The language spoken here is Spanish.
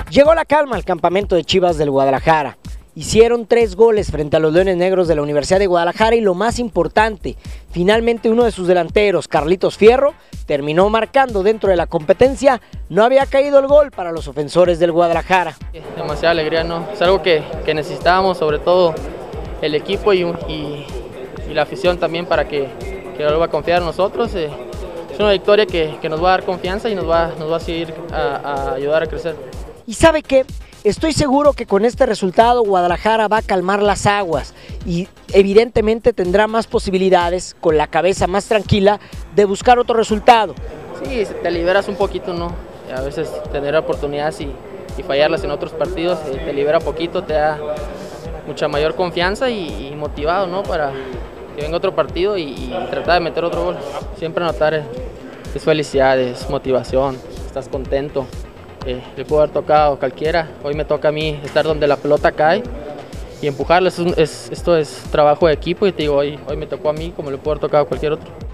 Llegó la calma al campamento de Chivas del Guadalajara. Hicieron 3 goles frente a los Leones Negros de la Universidad de Guadalajara y lo más importante, finalmente uno de sus delanteros, Carlitos Fierro, terminó marcando dentro de la competencia. No había caído el gol para los ofensores del Guadalajara. Demasiada alegría, ¿no? Es algo que necesitábamos, sobre todo el equipo y la afición también para que vuelva a confiar en nosotros. Es una victoria que nos va a dar confianza y nos va a seguir a ayudar a crecer. ¿Y sabe qué? Estoy seguro que con este resultado Guadalajara va a calmar las aguas y evidentemente tendrá más posibilidades, con la cabeza más tranquila, de buscar otro resultado. Sí, te liberas un poquito, ¿no? A veces tener oportunidades y fallarlas en otros partidos te libera poquito, te da mucha mayor confianza y motivado, ¿no? Para que venga otro partido y tratar de meter otro gol. Siempre notar es felicidad, es motivación, estás contento. Le pudo haber tocado a cualquiera, hoy me toca a mí estar donde la pelota cae y empujarla. Esto es trabajo de equipo y te digo, hoy me tocó a mí como le pudo haber tocado a cualquier otro.